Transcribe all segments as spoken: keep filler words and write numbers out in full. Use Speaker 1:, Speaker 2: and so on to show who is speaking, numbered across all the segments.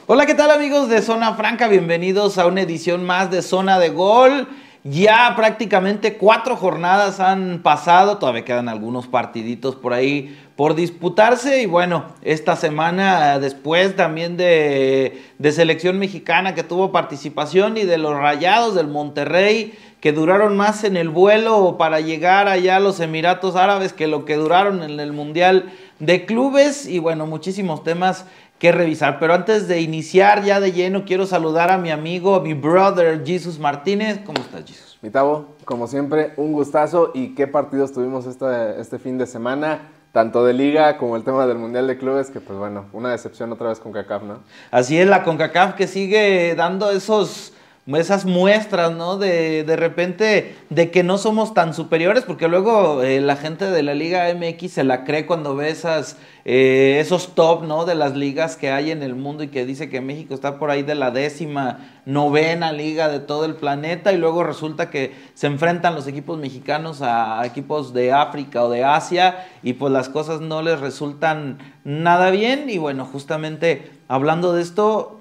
Speaker 1: Hola, ¿qué tal amigos de Zona Franca? Bienvenidos a una edición más de Zona de Gol. Ya prácticamente cuatro jornadas han pasado, todavía quedan algunos partiditos por ahí por disputarse y bueno, esta semana después también de, de selección mexicana que tuvo participación y de los Rayados del Monterrey que duraron más en el vuelo para llegar allá a los Emiratos Árabes que lo que duraron en el Mundial de Clubes y bueno, muchísimos temas que revisar, pero antes de iniciar ya de lleno quiero saludar a mi amigo, a mi brother Jesus Martínez. ¿Cómo estás, Jesus?
Speaker 2: Mi Tavo, como siempre, un gustazo. ¿Y qué partidos tuvimos este, este fin de semana? Tanto de Liga como el tema del Mundial de Clubes, que pues bueno, una decepción otra vez con CONCACAF, ¿no?
Speaker 1: Así es, la CONCACAF que sigue dando esos, esas muestras, ¿no? De, de repente de que no somos tan superiores, porque luego eh, la gente de la Liga M X se la cree cuando ve esas, eh, esos top, ¿no? De las ligas que hay en el mundo y que dice que México está por ahí de la décima novena liga de todo el planeta y luego resulta que se enfrentan los equipos mexicanos a equipos de África o de Asia y pues las cosas no les resultan nada bien y bueno, justamente hablando de esto,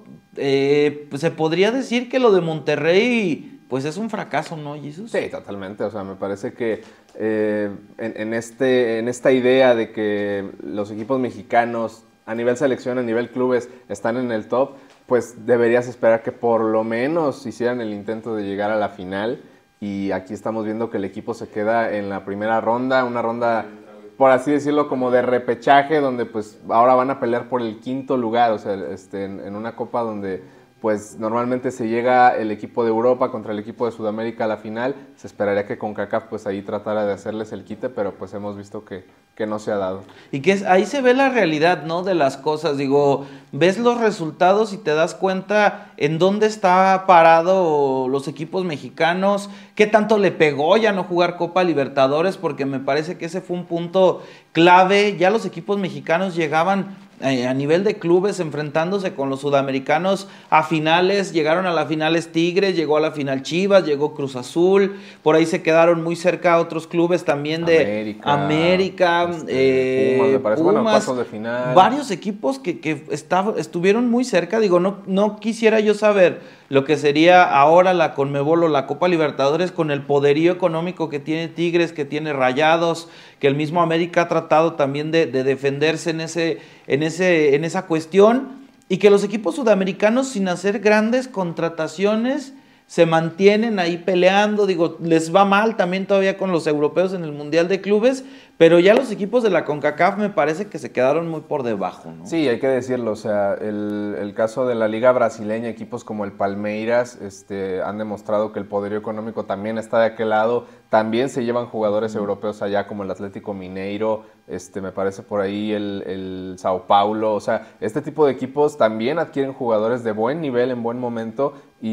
Speaker 1: eh, pues se podría decir que lo de Monterrey pues es un fracaso, ¿no, Jesus?
Speaker 2: Sí, totalmente. O sea, me parece que eh, en, en, este, en esta idea de que los equipos mexicanos a nivel selección, a nivel clubes, están en el top, pues deberías esperar que por lo menos hicieran el intento de llegar a la final. Y aquí estamos viendo que el equipo se queda en la primera ronda, una ronda, por así decirlo, como de repechaje, donde pues ahora van a pelear por el quinto lugar, o sea, este, en, en una copa donde pues normalmente se llega el equipo de Europa contra el equipo de Sudamérica a la final. Se esperaría que CONCACAF pues ahí tratara de hacerles el quite, pero pues hemos visto que, que no se ha dado.
Speaker 1: Y que es, ahí se ve la realidad, ¿no? De las cosas, digo, ves los resultados y te das cuenta en dónde está parado los equipos mexicanos, qué tanto le pegó ya no jugar Copa Libertadores, porque me parece que ese fue un punto clave. Ya los equipos mexicanos llegaban a nivel de clubes enfrentándose con los sudamericanos a finales, llegaron a las finales Tigres, llegó a la final Chivas, llegó Cruz Azul, por ahí se quedaron muy cerca otros clubes también de
Speaker 2: América,
Speaker 1: América,
Speaker 2: este,
Speaker 1: eh,
Speaker 2: Pumas, me parece,
Speaker 1: Pumas,
Speaker 2: bueno, cuartos de final.
Speaker 1: Varios equipos que, que está, estuvieron muy cerca, digo, no, no quisiera yo saber lo que sería ahora la Conmebol o la Copa Libertadores con el poderío económico que tiene Tigres, que tiene Rayados, que el mismo América ha tratado también de, de defenderse en, ese, en, ese, en esa cuestión, y que los equipos sudamericanos sin hacer grandes contrataciones se mantienen ahí peleando, digo, les va mal también todavía con los europeos en el Mundial de Clubes, pero ya los equipos de la CONCACAF me parece que se quedaron muy por debajo, ¿no?
Speaker 2: Sí, hay que decirlo, o sea, el, el caso de la liga brasileña, equipos como el Palmeiras este, han demostrado que el poderío económico también está de aquel lado, también se llevan jugadores mm. europeos allá como el Atlético Mineiro, este, me parece por ahí el, el Sao Paulo, o sea, este tipo de equipos también adquieren jugadores de buen nivel en buen momento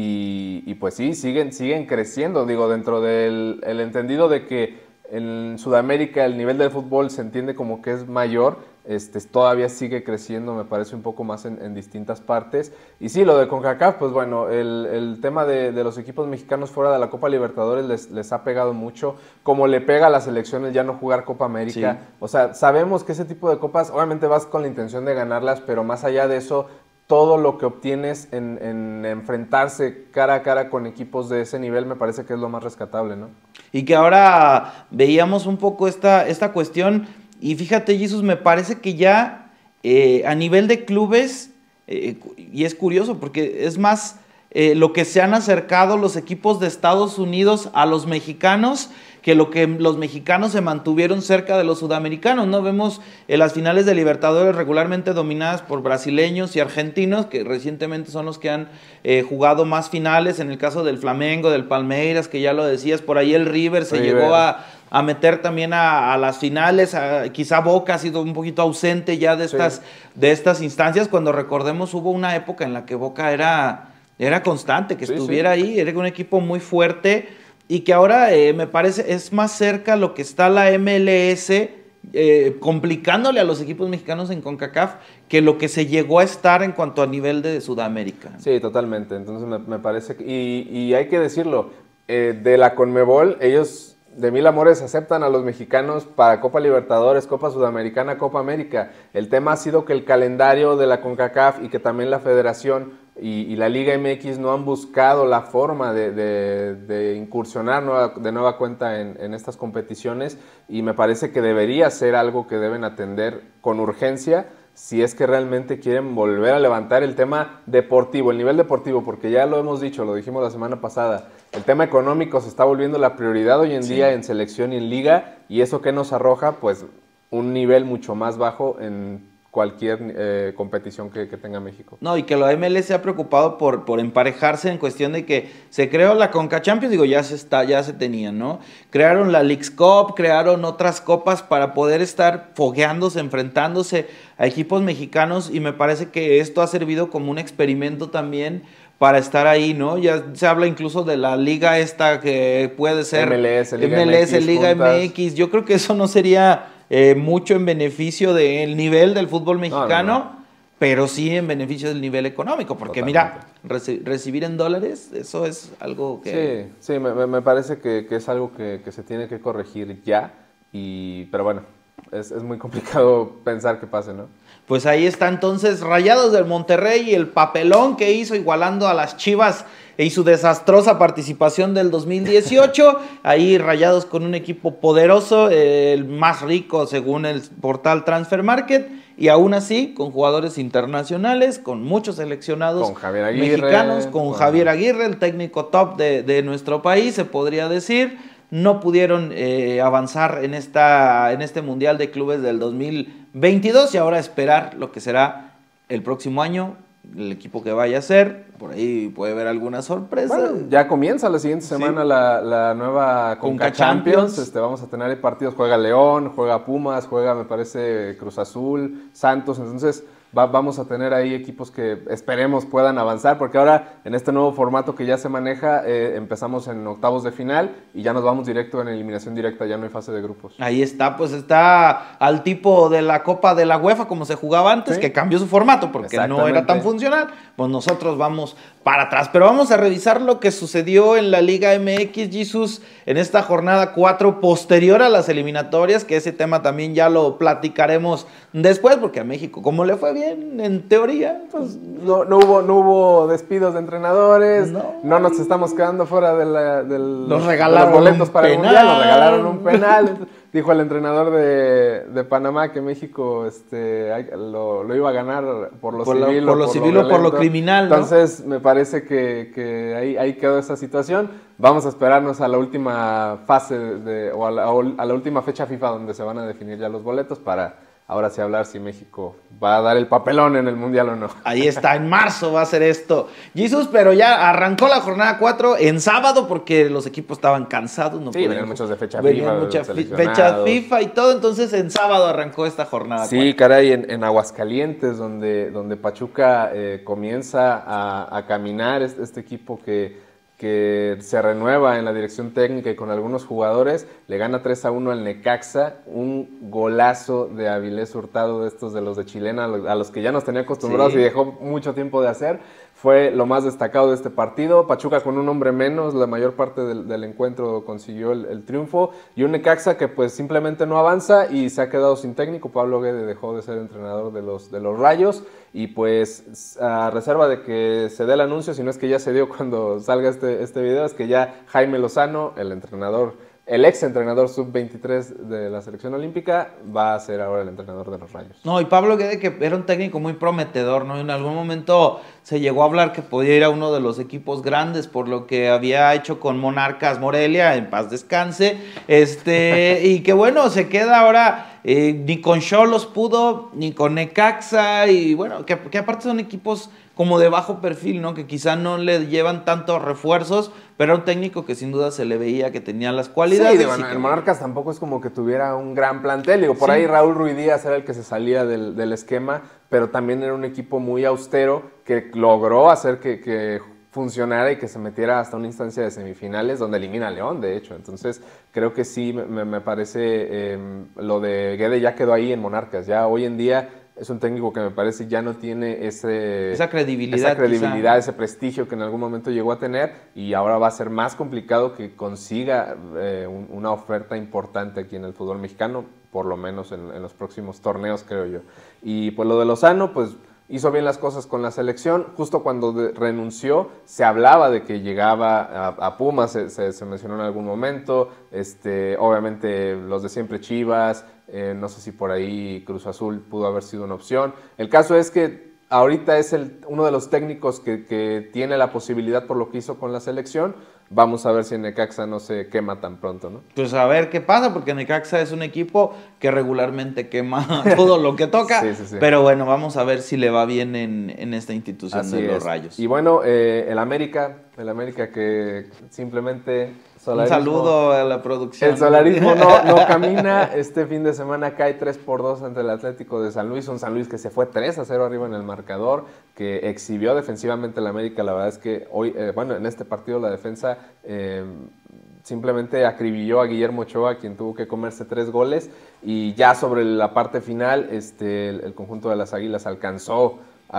Speaker 2: y, y pues sí, siguen, siguen creciendo, digo, dentro del el entendido de que en Sudamérica el nivel del fútbol se entiende como que es mayor, este, todavía sigue creciendo, me parece un poco más en, en distintas partes. Y sí, lo de CONCACAF, pues bueno, el, el tema de, de los equipos mexicanos fuera de la Copa Libertadores les, les ha pegado mucho, como le pega a las selecciones ya no jugar Copa América. Sí. O sea, sabemos que ese tipo de copas, obviamente vas con la intención de ganarlas, pero más allá de eso, todo lo que obtienes en, en enfrentarse cara a cara con equipos de ese nivel me parece que es lo más rescatable, ¿no?
Speaker 1: Y que ahora veíamos un poco esta, esta cuestión, y fíjate, Jesus, me parece que ya eh, a nivel de clubes, eh, y es curioso porque es más eh, lo que se han acercado los equipos de Estados Unidos a los mexicanos, que lo que los mexicanos se mantuvieron cerca de los sudamericanos, ¿no? Vemos en las finales de Libertadores regularmente dominadas por brasileños y argentinos, que recientemente son los que han eh, jugado más finales, en el caso del Flamengo, del Palmeiras, que ya lo decías, por ahí el River se River. llegó a, a meter también a, a las finales, a, quizá Boca ha sido un poquito ausente ya de estas, sí. de estas instancias, cuando recordemos hubo una época en la que Boca era, era constante, que sí, estuviera sí. ahí, era un equipo muy fuerte, y que ahora eh, me parece es más cerca lo que está la M L S eh, complicándole a los equipos mexicanos en CONCACAF que lo que se llegó a estar en cuanto a nivel de Sudamérica.
Speaker 2: Sí, totalmente. Entonces me, me parece que, y, y hay que decirlo, eh, de la Conmebol ellos de mil amores aceptan a los mexicanos para Copa Libertadores, Copa Sudamericana, Copa América. El tema ha sido que el calendario de la CONCACAF y que también la Federación y, y la Liga M X no han buscado la forma de, de, de incursionar nueva, de nueva cuenta en, en estas competiciones, y me parece que debería ser algo que deben atender con urgencia si es que realmente quieren volver a levantar el tema deportivo, el nivel deportivo, porque ya lo hemos dicho, lo dijimos la semana pasada, el tema económico se está volviendo la prioridad hoy en sí. día en selección y en liga, y eso que nos arroja, pues, un nivel mucho más bajo en cualquier eh, competición que, que tenga México.
Speaker 1: No, y que la M L S se ha preocupado por, por emparejarse en cuestión de que se creó la Conca Champions, digo, ya se está, ya se tenía, ¿no? Crearon la Leagues Cup, crearon otras copas para poder estar fogueándose, enfrentándose a equipos mexicanos, y me parece que esto ha servido como un experimento también para estar ahí, ¿no? Ya se habla incluso de la liga esta que puede ser
Speaker 2: M L S, Liga
Speaker 1: M L S,
Speaker 2: M X,
Speaker 1: Liga
Speaker 2: juntas.
Speaker 1: M X. Yo creo que eso no sería eh, mucho en beneficio del nivel del fútbol mexicano, no, no, no. pero sí en beneficio del nivel económico, porque Totalmente. mira, reci recibir en dólares, eso es algo que...
Speaker 2: Sí, sí, me, me parece que, que es algo que, que se tiene que corregir ya, y, pero bueno, es, es muy complicado pensar que pase, ¿no?
Speaker 1: Pues ahí está entonces Rayados del Monterrey y el papelón que hizo igualando a las Chivas y su desastrosa participación del dos mil dieciocho. Ahí Rayados con un equipo poderoso, el más rico según el portal Transfer Market, y aún así con jugadores internacionales, con muchos seleccionados
Speaker 2: con Javier Aguirre,
Speaker 1: mexicanos, con,
Speaker 2: con
Speaker 1: Javier Aguirre, el técnico top de, de nuestro país, se podría decir. No pudieron eh, avanzar en, esta, en este Mundial de Clubes del dos mil veintidós, y ahora esperar lo que será el próximo año, el equipo que vaya a ser. Por ahí puede haber alguna sorpresa.
Speaker 2: Bueno, ya comienza la siguiente semana sí. la, la nueva Conca, Conca Champions. Champions. Este, vamos a tener partidos, juega León, juega Pumas, juega me parece Cruz Azul, Santos, entonces... Va, vamos a tener ahí equipos que esperemos puedan avanzar, porque ahora en este nuevo formato que ya se maneja, eh, empezamos en octavos de final y ya nos vamos directo en eliminación directa, ya no hay fase de grupos.
Speaker 1: Ahí está, pues está al tipo de la Copa de la UEFA como se jugaba antes, ¿sí? que cambió su formato porque no era tan funcional, pues nosotros vamos para atrás. Pero vamos a revisar lo que sucedió en la Liga M X, Jesús, en esta jornada cuatro posterior a las eliminatorias, que ese tema también ya lo platicaremos después, porque a México, como le fue bien, en teoría, pues
Speaker 2: no, no, hubo, no hubo despidos de entrenadores, no, no nos estamos quedando fuera de, la, de, los,
Speaker 1: nos regalaron
Speaker 2: de los boletos para
Speaker 1: penal.
Speaker 2: el Mundial, nos regalaron un penal. Dijo el entrenador de, de Panamá que México este, lo, lo iba a ganar por lo
Speaker 1: por
Speaker 2: civil,
Speaker 1: lo, por lo,
Speaker 2: por
Speaker 1: civil
Speaker 2: lo
Speaker 1: o por lo criminal, ¿no?
Speaker 2: Entonces me parece que, que ahí, ahí quedó esa situación. Vamos a esperarnos a la última fase de, o a la, a la última fecha FIFA donde se van a definir ya los boletos para... Ahora sí hablar si México va a dar el papelón en el Mundial o no.
Speaker 1: Ahí está, en marzo va a ser esto. Jesús, pero ya arrancó la jornada cuatro en sábado porque los equipos estaban cansados. No
Speaker 2: sí, venían muchos de fecha
Speaker 1: venían
Speaker 2: FIFA.
Speaker 1: Muchas fechas FIFA y todo, entonces en sábado arrancó esta jornada.
Speaker 2: Sí, cuatro. Caray, en, en Aguascalientes, donde, donde Pachuca eh, comienza a, a caminar, este, este equipo que... que se renueva en la dirección técnica y con algunos jugadores, le gana tres a uno al Necaxa, un golazo de Avilés Hurtado, de estos de los de Chilena, a los que ya nos tenía acostumbrados sí. y dejó mucho tiempo de hacer. Fue lo más destacado de este partido. Pachuca con un hombre menos, la mayor parte del, del encuentro consiguió el, el triunfo, y un Necaxa que pues simplemente no avanza y se ha quedado sin técnico. Pablo Guede dejó de ser entrenador de los, de los Rayos, y pues a reserva de que se dé el anuncio, si no es que ya se dio cuando salga este, este video, es que ya Jaime Lozano, el entrenador, el ex entrenador sub veintitrés de la selección olímpica, va a ser ahora el entrenador de los Rayos.
Speaker 1: No, y Pablo Guede, que era un técnico muy prometedor, ¿no? En algún momento se llegó a hablar que podía ir a uno de los equipos grandes por lo que había hecho con Monarcas Morelia, en paz descanse, este, y que bueno, se queda ahora, eh, ni con Xolos pudo, ni con Necaxa, y bueno, que, que aparte son equipos como de bajo perfil, ¿no? Que quizá no le llevan tantos refuerzos, pero era un técnico que sin duda se le veía que tenía las cualidades.
Speaker 2: Sí, bueno,
Speaker 1: que...
Speaker 2: el Monarcas tampoco es como que tuviera un gran plantel. Digo, por sí. ahí Raúl Ruidíaz era el que se salía del, del esquema, pero también era un equipo muy austero que logró hacer que, que funcionara y que se metiera hasta una instancia de semifinales donde elimina a León, de hecho. Entonces, creo que sí, me, me parece, eh, lo de Guede ya quedó ahí en Monarcas. Ya hoy en día es un técnico que me parece ya no tiene ese,
Speaker 1: esa credibilidad,
Speaker 2: esa credibilidad
Speaker 1: quizá.
Speaker 2: ese prestigio que en algún momento llegó a tener, y ahora va a ser más complicado que consiga eh, un, una oferta importante aquí en el fútbol mexicano, por lo menos en, en los próximos torneos, creo yo. Y pues lo de Lozano, pues hizo bien las cosas con la selección. Justo cuando de, renunció, se hablaba de que llegaba a, a Pumas, se, se, se mencionó en algún momento. Este, obviamente los de siempre Chivas, eh, no sé si por ahí Cruz Azul pudo haber sido una opción. El caso es que ahorita es el, uno de los técnicos que, que tiene la posibilidad por lo que hizo con la selección. Vamos a ver si Necaxa no se quema tan pronto, ¿no?
Speaker 1: Pues a ver qué pasa, porque Necaxa es un equipo que regularmente quema todo lo que toca.
Speaker 2: Sí, sí, sí.
Speaker 1: Pero bueno, vamos a ver si le va bien en, en esta institución
Speaker 2: Así
Speaker 1: de los
Speaker 2: es.
Speaker 1: Rayos.
Speaker 2: Y bueno, eh, el América, el América que simplemente...
Speaker 1: Solarismo, un saludo a la producción.
Speaker 2: El solarismo no, no camina. Este fin de semana cae tres por dos ante el Atlético de San Luis. Un San Luis que se fue tres a cero arriba en el marcador, que exhibió defensivamente el América. La verdad es que hoy, eh, bueno, en este partido la defensa eh, simplemente acribilló a Guillermo Ochoa, quien tuvo que comerse tres goles. Y ya sobre la parte final, este, el, el conjunto de las Águilas alcanzó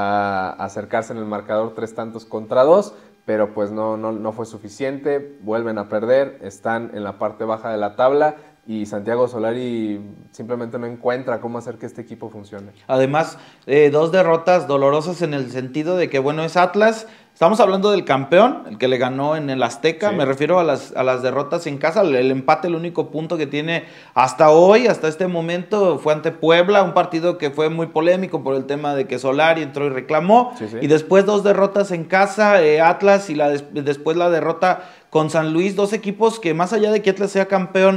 Speaker 2: a, a acercarse en el marcador tres tantos contra dos. Pero pues no, no, no fue suficiente, vuelven a perder, están en la parte baja de la tabla y Santiago Solari simplemente no encuentra cómo hacer que este equipo funcione.
Speaker 1: Además, eh, dos derrotas dolorosas en el sentido de que, bueno, es Atlas, estamos hablando del campeón, el que le ganó en el Azteca, sí. Me refiero a las, a las derrotas en casa, el, el empate, el único punto que tiene hasta hoy, hasta este momento, fue ante Puebla, un partido que fue muy polémico por el tema de que Solari entró y reclamó, sí, sí. Y después dos derrotas en casa, eh, Atlas, y la des, después la derrota con San Luis, dos equipos que más allá de que Atlas sea campeón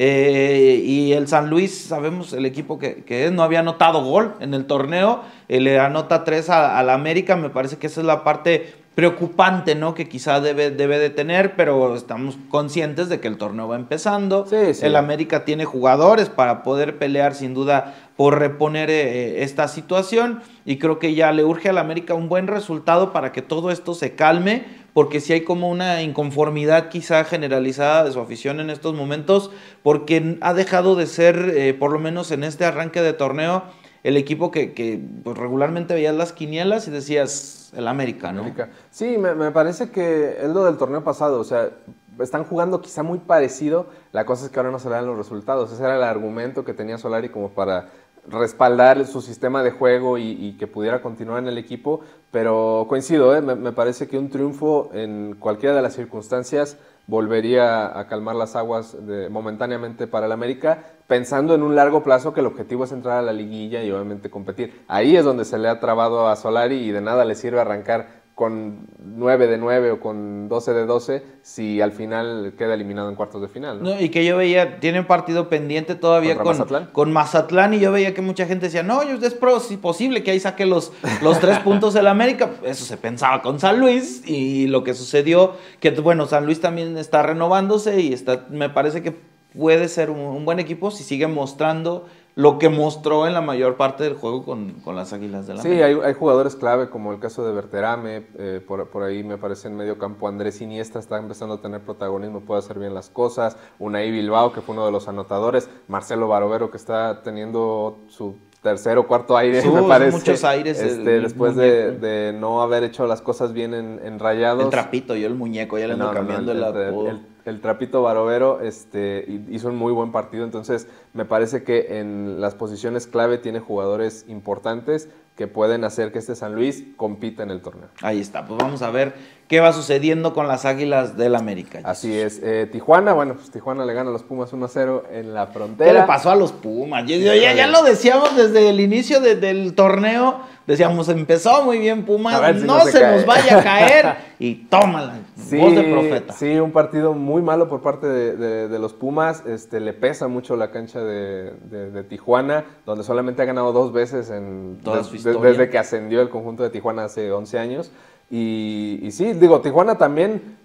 Speaker 1: eh, y el San Luis, sabemos el equipo que, que es, no había anotado gol en el torneo, eh, le anota tres a, a la América, me parece que esa es la parte preocupante, ¿no? Que quizá debe, debe de tener, pero estamos conscientes de que el torneo va empezando, sí, sí. El América tiene jugadores para poder pelear sin duda por reponer eh, esta situación, y creo que ya le urge al América un buen resultado para que todo esto se calme, porque sí hay como una inconformidad quizá generalizada de su afición en estos momentos, porque ha dejado de ser, eh, por lo menos en este arranque de torneo, el equipo que, que pues, regularmente veías las quinielas y decías el América, ¿no? América.
Speaker 2: Sí, me, me parece que es lo del torneo pasado, o sea, están jugando quizá muy parecido, la cosa es que ahora no se le dan los resultados, ese era el argumento que tenía Solari como para respaldar su sistema de juego y, y que pudiera continuar en el equipo, pero coincido, ¿eh? me, me parece que un triunfo en cualquiera de las circunstancias volvería a calmar las aguas de, momentáneamente para el América, pensando en un largo plazo que el objetivo es entrar a la liguilla y obviamente competir. Ahí es donde se le ha trabado a Solari y de nada le sirve arrancar con nueve de nueve o con doce de doce si al final queda eliminado en cuartos de final, ¿no?
Speaker 1: No, y que yo veía, tienen partido pendiente todavía con Mazatlán? con Mazatlán, y yo veía que mucha gente decía, no, es posible que ahí saque los, los tres puntos del América. Eso se pensaba con San Luis, y lo que sucedió, que bueno, San Luis también está renovándose y está, me parece que puede ser un, un buen equipo si sigue mostrando lo que mostró en la mayor parte del juego con, con las Águilas de la América.
Speaker 2: Sí, hay, hay jugadores clave como el caso de Berterame, eh, por, por ahí me parece en medio campo Andrés Iniesta está empezando a tener protagonismo, puede hacer bien las cosas, Unai Bilbao que fue uno de los anotadores, Marcelo Barovero que está teniendo su tercer o cuarto aire,
Speaker 1: Sus,
Speaker 2: me parece.
Speaker 1: Muchos aires.
Speaker 2: Este, el, después de, de no haber hecho las cosas bien en, en Rayados.
Speaker 1: El trapito, yo el muñeco, ya le ando no, cambiando no, no, el, el,
Speaker 2: el, el trapito Barovero este, hizo un muy buen partido, entonces me parece que en las posiciones clave tiene jugadores importantes que pueden hacer que este San Luis compita en el torneo.
Speaker 1: Ahí está, pues vamos a ver qué va sucediendo con las Águilas del América.
Speaker 2: Así es. Eh, Tijuana, bueno, pues Tijuana le gana a los Pumas uno a cero en la frontera.
Speaker 1: ¿Qué le pasó a los Pumas? Yo, yo, ya, ya lo decíamos desde el inicio de, del torneo, decíamos, empezó muy bien Pumas, si no, no se, se nos vaya a caer, y tómala,
Speaker 2: sí,
Speaker 1: voz de profeta.
Speaker 2: Sí, un partido muy malo por parte de, de, de los Pumas, este, le pesa mucho la cancha de, de, de Tijuana, donde solamente ha ganado dos veces en, de, de, desde que ascendió el conjunto de Tijuana hace once años. Y, y sí, digo, Tijuana también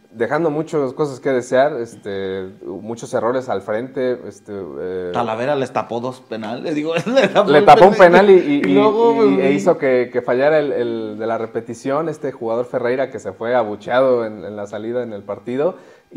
Speaker 2: dejando muchas cosas que desear, este, muchos errores al frente. Este, eh,
Speaker 1: Talavera les tapó dos penales, digo, le tapó,
Speaker 2: le tapó un penal y, y,
Speaker 1: y luego,
Speaker 2: y, y e hizo que, que fallara el, el de la repetición, este jugador Ferreira que se fue abucheado en, en la salida en el partido.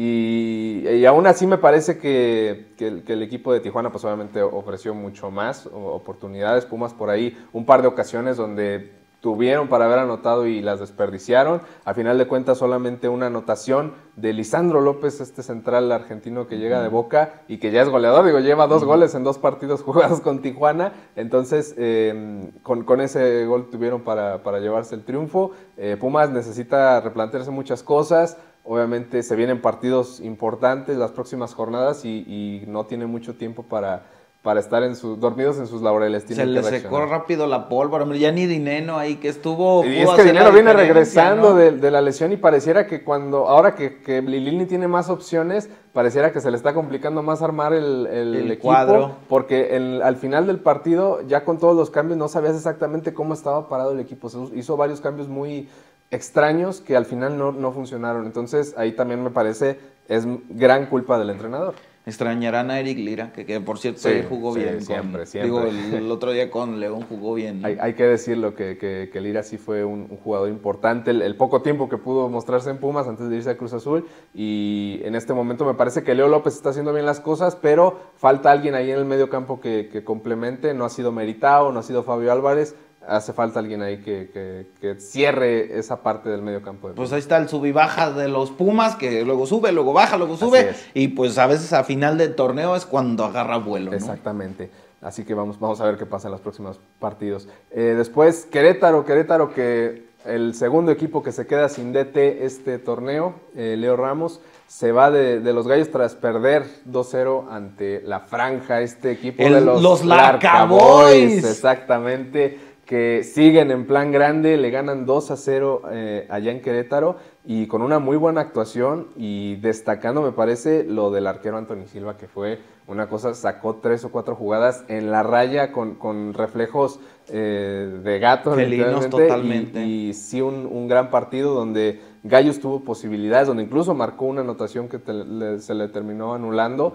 Speaker 2: Y, y aún así me parece que, que, el, que el equipo de Tijuana pues obviamente ofreció mucho más oportunidades. Pumas por ahí un par de ocasiones donde tuvieron para haber anotado y las desperdiciaron. A final de cuentas solamente una anotación de Lisandro López, este central argentino que llega de Boca y que ya es goleador, digo, lleva dos goles en dos partidos jugados con Tijuana. Entonces eh, con, con ese gol tuvieron para, para llevarse el triunfo. eh, Pumas necesita replantearse muchas cosas. Obviamente se vienen partidos importantes las próximas jornadas y, y no tiene mucho tiempo para, para estar en su, dormidos en sus laureles.
Speaker 1: Se le secó rápido la pólvora, ya ni Dineno ahí que estuvo.
Speaker 2: Y es que Dineno viene regresando, ¿no?, de, de la lesión y pareciera que cuando, ahora que, que Lilini tiene más opciones, pareciera que se le está complicando más armar el, el,
Speaker 1: el
Speaker 2: equipo,
Speaker 1: cuadro.
Speaker 2: Porque el, al final del partido, ya con todos los cambios, no sabías exactamente cómo estaba parado el equipo. Se hizo varios cambios muy extraños que al final no, no funcionaron. Entonces ahí también me parece es gran culpa del entrenador.
Speaker 1: Extrañarán a Eric Lira, que, que por cierto
Speaker 2: sí,
Speaker 1: jugó
Speaker 2: sí,
Speaker 1: bien.
Speaker 2: Siempre,
Speaker 1: con,
Speaker 2: siempre.
Speaker 1: Digo, el, el otro día con León jugó bien, ¿no?
Speaker 2: Hay, hay que decirlo, que, que, que Lira sí fue un, un jugador importante, el, el poco tiempo que pudo mostrarse en Pumas antes de irse a Cruz Azul, y en este momento me parece que Leo López está haciendo bien las cosas, pero falta alguien ahí en el medio campo que, que complemente. No ha sido Meritao, no ha sido Fabio Álvarez. Hace falta alguien ahí que, que, que cierre esa parte del medio campo. De
Speaker 1: pues ahí está el sub y baja de los Pumas, que luego sube, luego baja, luego sube. Y pues a veces a final del torneo es cuando agarra vuelo, ¿no?
Speaker 2: Exactamente. Así que vamos, vamos a ver qué pasa en los próximos partidos. Eh, después, Querétaro, Querétaro que el segundo equipo que se queda sin D T este torneo, eh, Leo Ramos, se va de, de los Gallos tras perder dos cero ante la Franja, este equipo
Speaker 1: el,
Speaker 2: de los,
Speaker 1: los Larcaboys.
Speaker 2: Exactamente. Que siguen en plan grande, le ganan dos a cero eh, allá en Querétaro y con una muy buena actuación, y destacando me parece lo del arquero Anthony Silva, que fue una cosa, sacó tres o cuatro jugadas en la raya con, con reflejos eh, de gato.
Speaker 1: Felinos totalmente.
Speaker 2: Y, y sí un, un gran partido donde Gallos tuvo posibilidades, donde incluso marcó una anotación que te, le, se le terminó anulando.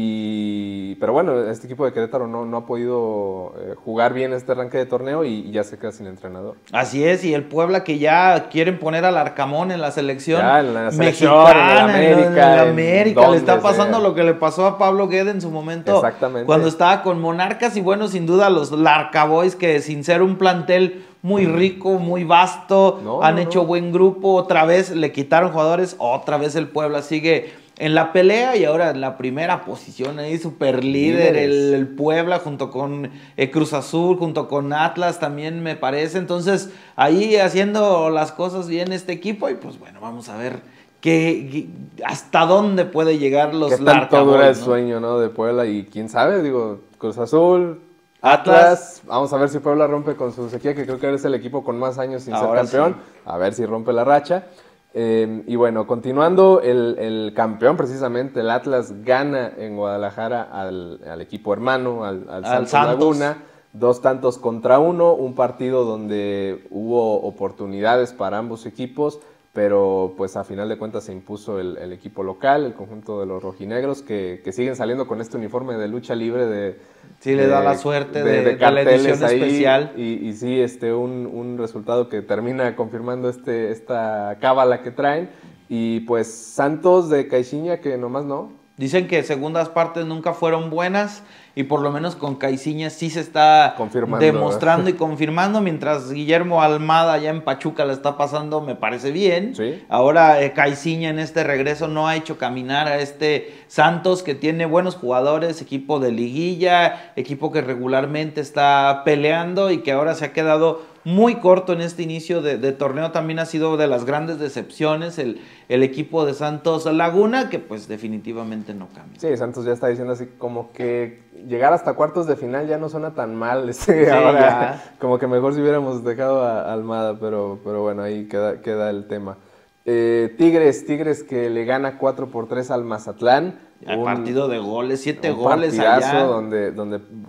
Speaker 2: Y, pero bueno, este equipo de Querétaro no, no ha podido eh, jugar bien este arranque de torneo y, y ya se queda sin entrenador.
Speaker 1: Así es, y el Puebla que ya quieren poner al Arcamón en la selección
Speaker 2: ya, en la selección,
Speaker 1: mexicana,
Speaker 2: en el América,
Speaker 1: en el América
Speaker 2: en
Speaker 1: le está pasando
Speaker 2: sea.
Speaker 1: lo que le pasó a Pablo Guede en su momento.
Speaker 2: Exactamente.
Speaker 1: Cuando estaba con Monarcas, y bueno, sin duda los Larcaboys, que sin ser un plantel muy rico, muy vasto,
Speaker 2: no,
Speaker 1: han
Speaker 2: no,
Speaker 1: hecho
Speaker 2: no.
Speaker 1: buen grupo, otra vez le quitaron jugadores, otra vez el Puebla sigue en la pelea y ahora en la primera posición ahí, super líder, el, el Puebla junto con eh, Cruz Azul, junto con Atlas también me parece. Entonces ahí haciendo las cosas bien este equipo, y pues bueno, vamos a ver qué, hasta dónde puede llegar los
Speaker 2: Larcaboys. ¿Qué tanto dura el
Speaker 1: ¿no?
Speaker 2: sueño, ¿no?, de Puebla? Y quién sabe, digo, Cruz Azul, Atlas, Atlas, vamos a ver si Puebla rompe con su sequía, que creo que es el equipo con más años sin
Speaker 1: ahora
Speaker 2: ser campeón. Sí. A ver si rompe la racha. Eh, y bueno, continuando, el, el campeón precisamente, el Atlas, gana en Guadalajara al, al equipo hermano, al, al, al Santos, Santos Laguna, dos tantos contra uno, un partido donde hubo oportunidades para ambos equipos, pero pues a final de cuentas se impuso el, el equipo local, el conjunto de los rojinegros, que, que siguen saliendo con este uniforme de lucha libre de...
Speaker 1: Sí, le
Speaker 2: de,
Speaker 1: da la suerte de,
Speaker 2: de,
Speaker 1: de, de la edición
Speaker 2: ahí,
Speaker 1: especial.
Speaker 2: Y, y sí, este, un, un resultado que termina confirmando este, esta cábala que traen. Y pues Santos de Caixinha, que nomás no.
Speaker 1: Dicen que segundas partes nunca fueron buenas, y por lo menos con Caixinha sí se está
Speaker 2: confirmando,
Speaker 1: demostrando y confirmando, mientras Guillermo Almada allá en Pachuca la está pasando, me parece bien.
Speaker 2: ¿Sí?
Speaker 1: Ahora eh, Caixinha en este regreso no ha hecho caminar a este Santos, que tiene buenos jugadores, equipo de liguilla, equipo que regularmente está peleando y que ahora se ha quedado muy corto en este inicio de, de torneo. También ha sido de las grandes decepciones el, el equipo de Santos Laguna, que pues definitivamente no cambia.
Speaker 2: Sí, Santos ya está diciendo así como que llegar hasta cuartos de final ya no suena tan mal. Este,
Speaker 1: sí,
Speaker 2: ahora
Speaker 1: ya.
Speaker 2: Como que mejor si hubiéramos dejado a Almada, pero, pero bueno, ahí queda, queda el tema. Eh, Tigres, Tigres que le gana cuatro por tres al Mazatlán.
Speaker 1: El
Speaker 2: un,
Speaker 1: partido de goles, siete
Speaker 2: un
Speaker 1: goles
Speaker 2: partidazo
Speaker 1: allá.
Speaker 2: Donde, donde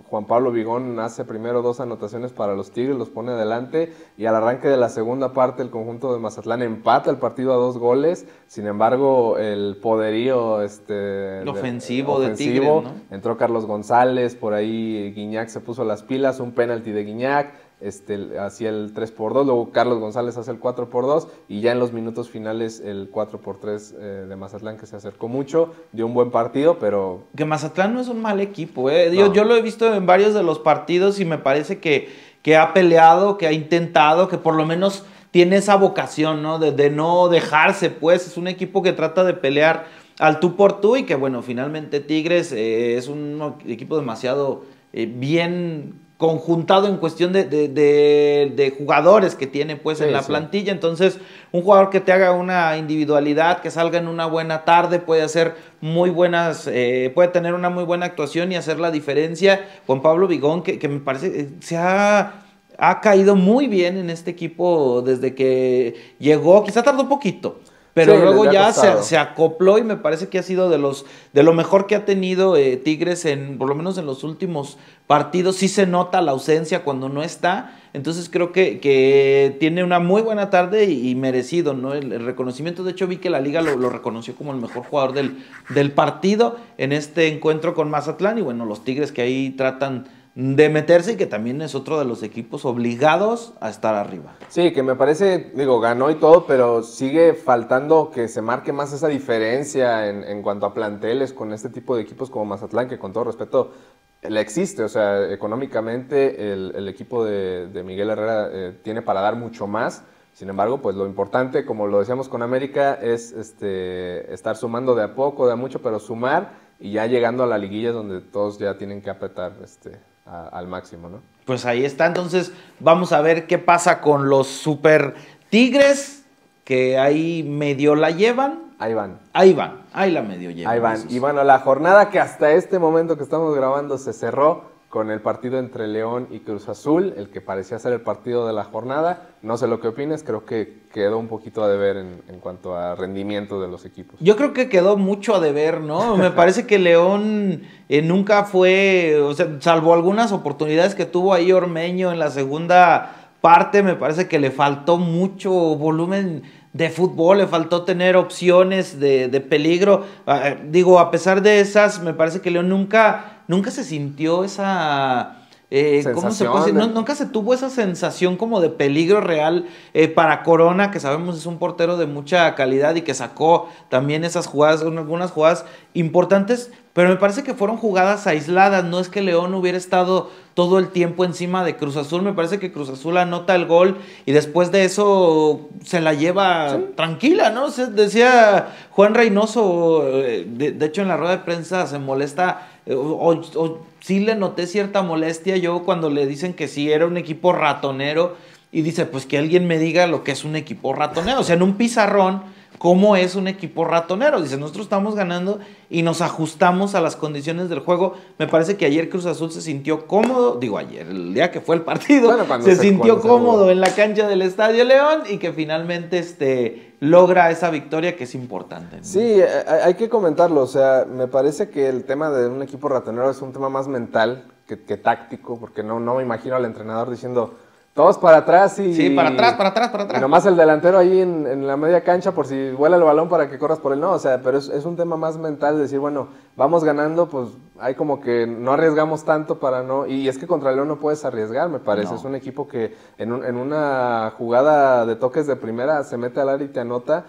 Speaker 2: Juan Pablo Vigón hace primero dos anotaciones para los Tigres, los pone adelante y al arranque de la segunda parte el conjunto de Mazatlán empata el partido a dos goles. Sin embargo, el poderío este,
Speaker 1: ofensivo,
Speaker 2: de,
Speaker 1: de
Speaker 2: ofensivo
Speaker 1: Tigres, ¿no?
Speaker 2: Entró Carlos González, por ahí Guiñac se puso las pilas, un penalti de Guiñac. Este, hacía el tres por dos, luego Carlos González hace el cuatro por dos y ya en los minutos finales el cuatro por tres eh, de Mazatlán, que se acercó mucho, dio un buen partido, pero...
Speaker 1: Que Mazatlán no es un mal equipo, ¿eh? Yo, no. yo lo he visto en varios de los partidos y me parece que, que ha peleado, que ha intentado, que por lo menos tiene esa vocación, ¿no? De, de no dejarse, pues, es un equipo que trata de pelear al tú por tú y que, bueno, finalmente Tigres eh, es un equipo demasiado eh, bien... conjuntado en cuestión de, de, de, de jugadores que tiene pues sí, en la sí. plantilla. Entonces, un jugador que te haga una individualidad, que salga en una buena tarde, puede hacer muy buenas, eh, puede tener una muy buena actuación y hacer la diferencia. Juan Pablo Vigón, que, que me parece, se ha, ha caído muy bien en este equipo desde que llegó, quizá tardó poquito, pero sí, luego ya se, se acopló y me parece que ha sido de los de lo mejor que ha tenido eh, Tigres en por lo menos en los últimos partidos. Sí se nota la ausencia cuando no está, entonces creo que, que tiene una muy buena tarde y, y merecido, ¿no? El, el reconocimiento. De hecho vi que la liga lo, lo reconoció como el mejor jugador del, del partido en este encuentro con Mazatlán y bueno, los Tigres que ahí tratan de meterse y que también es otro de los equipos obligados a estar arriba.
Speaker 2: Sí, que me parece, digo, ganó y todo, pero sigue faltando que se marque más esa diferencia en, en cuanto a planteles con este tipo de equipos como Mazatlán, que con todo respeto le existe, o sea, económicamente el, el equipo de, de Miguel Herrera eh, tiene para dar mucho más. Sin embargo, pues lo importante, como lo decíamos con América, es este, estar sumando de a poco, de a mucho, pero sumar y ya llegando a la liguilla donde todos ya tienen que apretar este, a, al máximo, ¿no?
Speaker 1: Pues ahí está, entonces vamos a ver qué pasa con los Super Tigres, que ahí medio la llevan.
Speaker 2: Ahí van.
Speaker 1: Ahí van, ahí la medio llevan.
Speaker 2: Ahí van. Esos. Y bueno, la jornada que hasta este momento que estamos grabando se cerró con el partido entre León y Cruz Azul, el que parecía ser el partido de la jornada. No sé lo que opines, creo que quedó un poquito a deber en, en cuanto a rendimiento de los equipos.
Speaker 1: Yo creo que quedó mucho a deber, ¿no? Me parece que León eh, nunca fue, o sea, salvo algunas oportunidades que tuvo ahí Ormeño en la segunda parte, me parece que le faltó mucho volumen de fútbol, le faltó tener opciones de, de peligro. Uh, digo, a pesar de esas, me parece que León nunca, nunca se sintió esa... Eh, ¿cómo se puede decir? No, nunca se tuvo esa sensación como de peligro real eh, para Corona, que sabemos es un portero de mucha calidad y que sacó también esas jugadas, algunas jugadas importantes, pero me parece que fueron jugadas aisladas. No es que León hubiera estado todo el tiempo encima de Cruz Azul. Me parece que Cruz Azul anota el gol y después de eso se la lleva ¿sí? tranquila, ¿no? Se decía Juan Reynoso, de, de hecho en la rueda de prensa se molesta, o, o sí le noté cierta molestia yo cuando le dicen que sí era un equipo ratonero y dice, pues que alguien me diga lo que es un equipo ratonero. O sea, en un pizarrón, ¿cómo es un equipo ratonero? Dice, nosotros estamos ganando y nos ajustamos a las condiciones del juego. Me parece que ayer Cruz Azul se sintió cómodo, digo ayer, el día que fue el partido, bueno, se, se sintió cómodo se en la cancha del Estadio León y que finalmente este, logra esa victoria que es importante, ¿no?
Speaker 2: Sí, hay que comentarlo, o sea, me parece que el tema de un equipo ratonero es un tema más mental que, que táctico, porque no, no me imagino al entrenador diciendo... Todos para atrás y...
Speaker 1: Sí, para atrás, para atrás, para atrás.
Speaker 2: Y nomás el delantero ahí en, en la media cancha por si vuela el balón para que corras por él. No, o sea, pero es, es un tema más mental de decir, bueno, vamos ganando, pues hay como que no arriesgamos tanto para no... Y es que contra León no puedes arriesgar, me parece. No. Es un equipo que en, un, en una jugada de toques de primera se mete al área y te anota.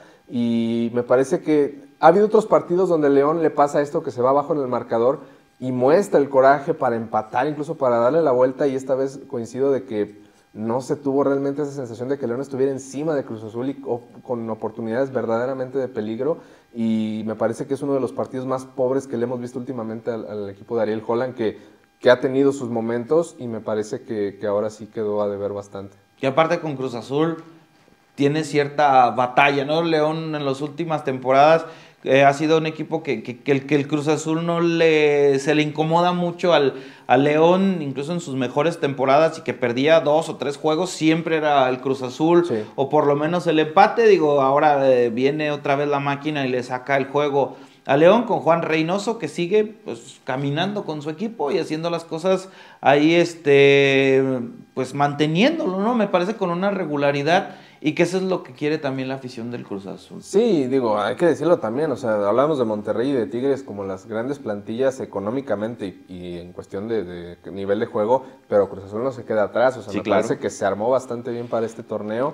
Speaker 2: Y me parece que ha habido otros partidos donde León le pasa esto, que se va abajo en el marcador y muestra el coraje para empatar, incluso para darle la vuelta. Y esta vez coincido de que no se tuvo realmente esa sensación de que León estuviera encima de Cruz Azul y o, con oportunidades verdaderamente de peligro, y me parece que es uno de los partidos más pobres que le hemos visto últimamente al, al equipo de Ariel Holland, que, que ha tenido sus momentos y me parece que, que ahora sí quedó a deber bastante.
Speaker 1: Y aparte con Cruz Azul tiene cierta batalla, ¿no? León en las últimas temporadas Eh, ha sido un equipo que, que, que, el, que el Cruz Azul no le se le incomoda mucho al, al León, incluso en sus mejores temporadas, y que perdía dos o tres juegos, siempre era el Cruz Azul, sí. o por lo menos el empate. Digo, ahora eh, viene otra vez la máquina y le saca el juego a León con Juan Reynoso, que sigue pues caminando con su equipo y haciendo las cosas ahí, este, pues manteniéndolo, ¿no? Me parece con una regularidad y que eso es lo que quiere también la afición del Cruz Azul.
Speaker 2: Sí, digo, hay que decirlo también, o sea, hablamos de Monterrey y de Tigres como las grandes plantillas económicamente y, y en cuestión de, de nivel de juego, pero Cruz Azul no se queda atrás, o sea,
Speaker 1: Sí,
Speaker 2: me
Speaker 1: claro.
Speaker 2: parece que se armó bastante bien para este torneo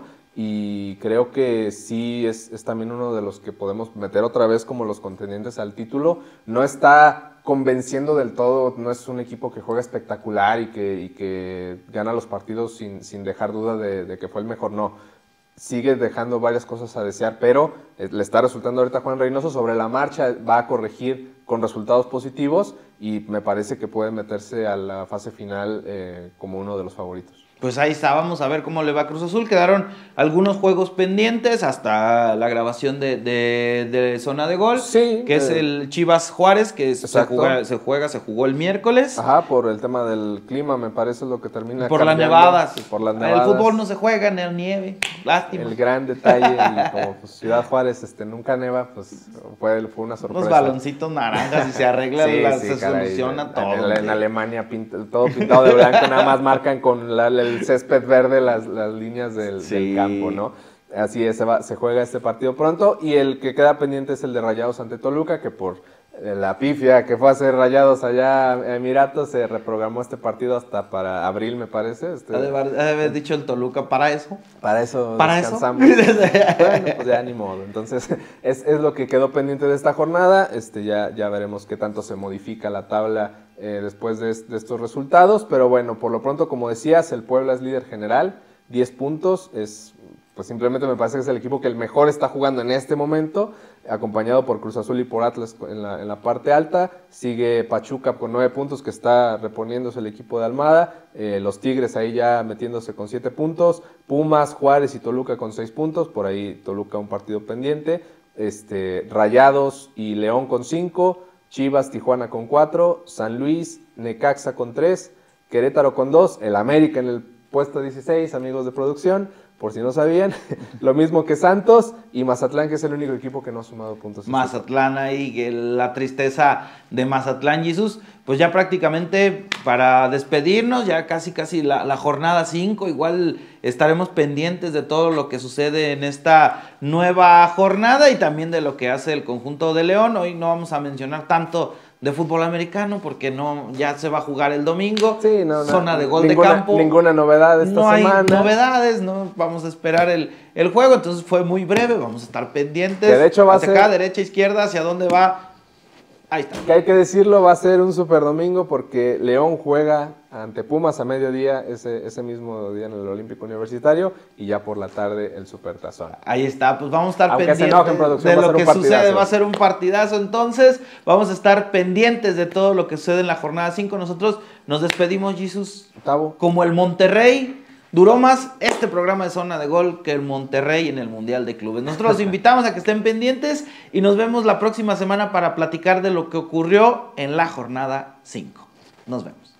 Speaker 2: y creo que sí es, es también uno de los que podemos meter otra vez como los contendientes al título. No está convenciendo del todo, no es un equipo que juega espectacular y que, y que gana los partidos sin, sin dejar duda de, de que fue el mejor, no. Sigue dejando varias cosas a desear, pero eh, le está resultando ahorita a Juan Reynoso. Sobre la marcha va a corregir con resultados positivos y me parece que puede meterse a la fase final eh, como uno de los favoritos.
Speaker 1: Pues ahí está, vamos a ver cómo le va a Cruz Azul. Quedaron algunos juegos pendientes hasta la grabación de, de, de Zona de Gol,
Speaker 2: Sí,
Speaker 1: que es
Speaker 2: eh,
Speaker 1: el Chivas Juárez, que se juega, se juega, se jugó el miércoles.
Speaker 2: Ajá, por el tema del clima, me parece lo que termina
Speaker 1: Por las
Speaker 2: cambiando.
Speaker 1: nevadas.
Speaker 2: Por las nevadas.
Speaker 1: El fútbol no se juega en la nieve, lástima.
Speaker 2: El gran detalle, y como pues, Ciudad Juárez este, nunca neva, pues fue, fue una sorpresa.
Speaker 1: Unos baloncitos naranjas y se arregla,
Speaker 2: Sí,
Speaker 1: la,
Speaker 2: sí,
Speaker 1: se
Speaker 2: caray,
Speaker 1: soluciona
Speaker 2: en,
Speaker 1: todo.
Speaker 2: En, en Alemania pinta, todo pintado de blanco, nada más marcan con la, el césped verde las, las líneas del,
Speaker 1: Sí.
Speaker 2: del campo, ¿no? Así es, se, va, se juega este partido pronto y el que queda pendiente es el de Rayados ante Toluca, que por la pifia que fue a hacer Rayados allá a Emiratos se reprogramó este partido hasta para abril, me parece. Este,
Speaker 1: Ha de haber, ha de haber dicho el Toluca para eso.
Speaker 2: Para eso
Speaker 1: ¿Para
Speaker 2: descansamos.
Speaker 1: eso?
Speaker 2: Bueno, pues ya ni modo. Entonces, es, es lo que quedó pendiente de esta jornada. Este, ya, ya veremos qué tanto se modifica la tabla eh, después de, de estos resultados. Pero bueno, por lo pronto, como decías, el Puebla es líder general, diez puntos. Es, pues simplemente me parece que es el equipo que el mejor está jugando en este momento, acompañado por Cruz Azul y por Atlas en la, en la parte alta. Sigue Pachuca con nueve puntos, que está reponiéndose el equipo de Almada. Eh, los Tigres ahí ya metiéndose con siete puntos. Pumas, Juárez y Toluca con seis puntos. Por ahí Toluca un partido pendiente. Este, Rayados y León con cinco. Chivas, Tijuana con cuatro. San Luis, Necaxa con tres. Querétaro con dos. El América en el puesto dieciséis, amigos de producción, por si no sabían, lo mismo que Santos y Mazatlán, que es el único equipo que no ha sumado puntos.
Speaker 1: Mazatlán ahí, que la tristeza de Mazatlán, Jesús, pues ya prácticamente para despedirnos, ya casi casi la, la jornada cinco, igual estaremos pendientes de todo lo que sucede en esta nueva jornada y también de lo que hace el conjunto de León. Hoy no vamos a mencionar tanto de fútbol americano porque no, ya se va a jugar el domingo.
Speaker 2: Sí, no, no,
Speaker 1: zona de gol
Speaker 2: ninguna,
Speaker 1: de campo.
Speaker 2: Ninguna novedad esta
Speaker 1: no
Speaker 2: semana.
Speaker 1: No hay novedades, no vamos a esperar el, el juego, entonces fue muy breve, vamos a estar pendientes.
Speaker 2: Que de hecho va
Speaker 1: hacia
Speaker 2: a ser...
Speaker 1: acá, derecha, izquierda, hacia dónde va. Ahí está.
Speaker 2: Que hay que decirlo, va a ser un super domingo porque León juega ante Pumas a mediodía, ese, ese mismo día en el Olímpico Universitario, y ya por la tarde el Supertazón.
Speaker 1: Ahí está, pues vamos a estar
Speaker 2: Aunque
Speaker 1: pendientes
Speaker 2: se enojen, producción,
Speaker 1: de
Speaker 2: va a
Speaker 1: lo
Speaker 2: ser
Speaker 1: que
Speaker 2: un
Speaker 1: sucede,
Speaker 2: partidazo.
Speaker 1: va a ser un partidazo, entonces vamos a estar pendientes de todo lo que sucede en la jornada cinco. Nosotros nos despedimos, Jesús,
Speaker 2: Tavo.
Speaker 1: como el Monterrey. Duró más este programa de Zona de Gol que el Monterrey en el Mundial de Clubes. Nosotros los invitamos a que estén pendientes y nos vemos la próxima semana para platicar de lo que ocurrió en la jornada cinco. Nos vemos.